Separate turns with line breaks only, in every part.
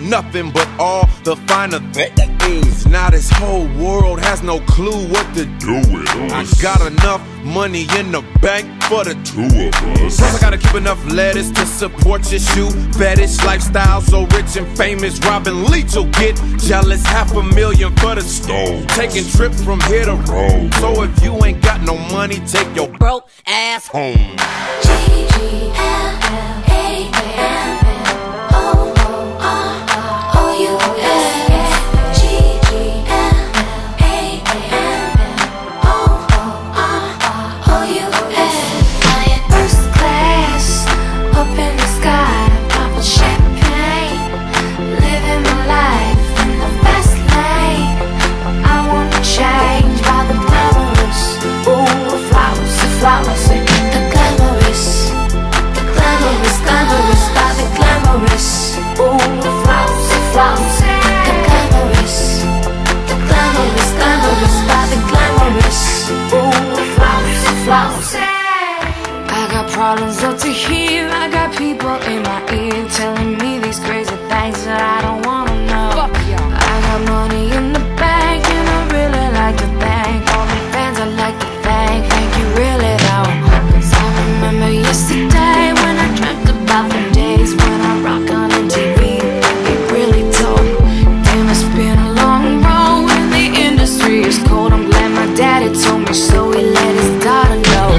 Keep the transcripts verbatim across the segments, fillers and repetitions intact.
nothing but all the finer things. Now this whole world has no clue what to do with us. I got enough money in the bank for the two of us. Plus I gotta keep enough lettuce to support your shoe fetish lifestyle. So rich and famous, Robin Leach will get jealous. Half a million for the stove, taking trips from here to Rome. So if you ain't got no money, take your broke ass home.
G G L L A M N O O R O U S. G G L L A M N O O R O U S. Flying first class up in the sky, popping champagne, living my life in the fast lane. I wanna change by the glamorous, ooh, the flowers, the flowers, the glamorous, the glamorous, glamorous by the glamorous, ooh, the flowers, the flowers, the glamorous, the glamorous, glamorous by the glamorous, ooh, the flowers, the flowers. I got problems up to here, I got people in my ear telling me these crazy things that I don't wanna know. I got money in the bank and I really like to thank all the fans. I like to thank, thank you really though. 'Cause I remember yesterday when I dreamt about the days when I rock on M T V. It really told. Damn, it's been a long road and the industry is cold. I'm glad my daddy told me so, he let his daughter know.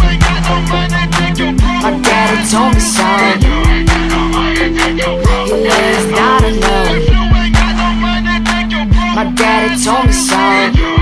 My daddy told me so, he let his daughter know. My daddy told me so.